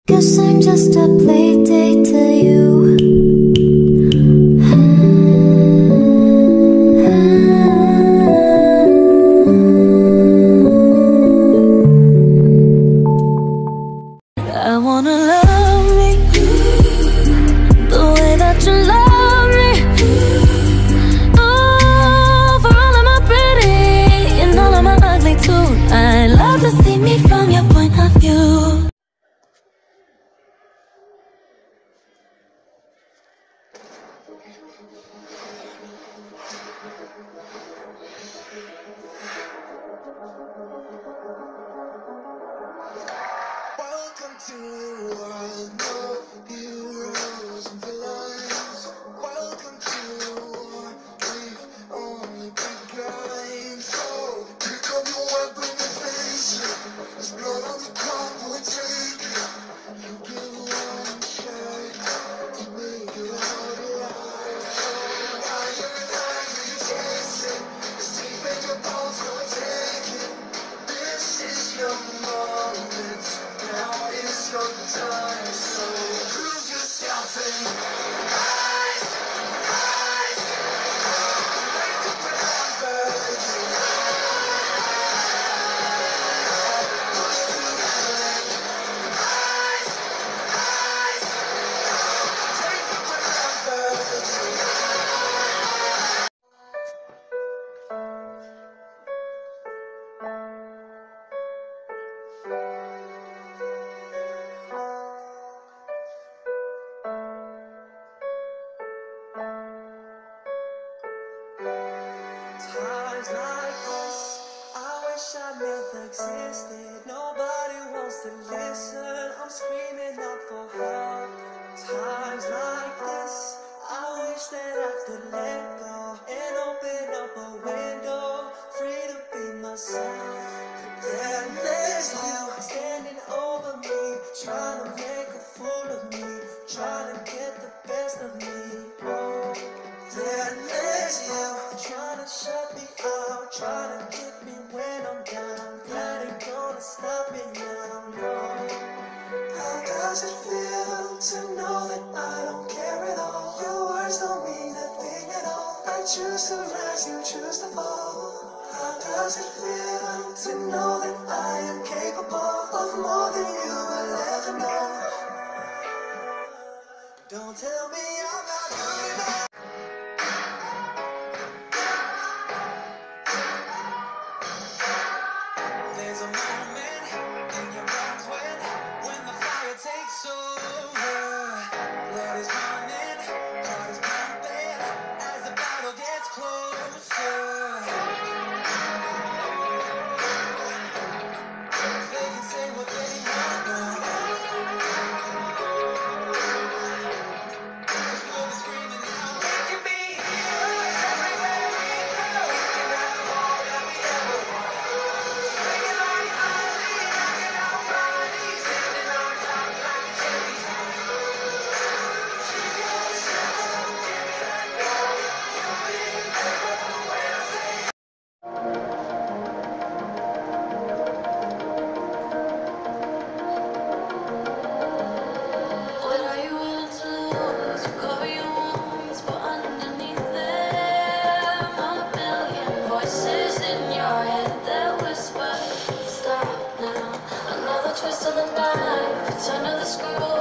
Guess I'm just a play date to you. I wanna love me the way that you love me. Oh, for all of my pretty and all of my ugly too. I love to see me from your point of view. Welcome to the world, no heroes and villains. Welcome to the war, we've only begun. So pick up your weapon and face it. There's blood on the ground, we'll take it. You give one shot to make it out alive. So higher and higher you chase it. It's deep in your bones, we'll take it. This is your moment. Now is your time, so prove yourself and rise, rise, make a remember you. Push through the land, rise, rise, take a remember you. Times like this, I wish I never existed. Nobody wants to listen, I'm screaming out for help. Times like this, I wish that I could let go and open up a window, free to be myself. But then there's you standing over me, trying to make a fool of me, trying to get the best of me. Oh. Then there's you trying to shut me out, trying to get me when I'm down. That ain't gonna stop me now, no. How does it feel to know that I don't care at all? Your words don't mean a thing at all. I choose to rise, you choose to fall. How does it feel to know that I am capable of more than you will ever know? Don't tell me I'm not good enough. There's a moment in your bones when the fire takes over. Blood is running, heart is pumping as the battle gets closer. They can say what they want now. We'll be screaming now. We can be heroes everywhere we go. We can have all that we ever want. Swinging like Ozzy, knocking out bodies, standing on top like a champion. Keep yourself, give me that go. You'll be there when I say. What are you willing to lose? You cover your wounds, but underneath them a million voices in your head that whisper, stop now. Another twist of the knife, turn of the screw.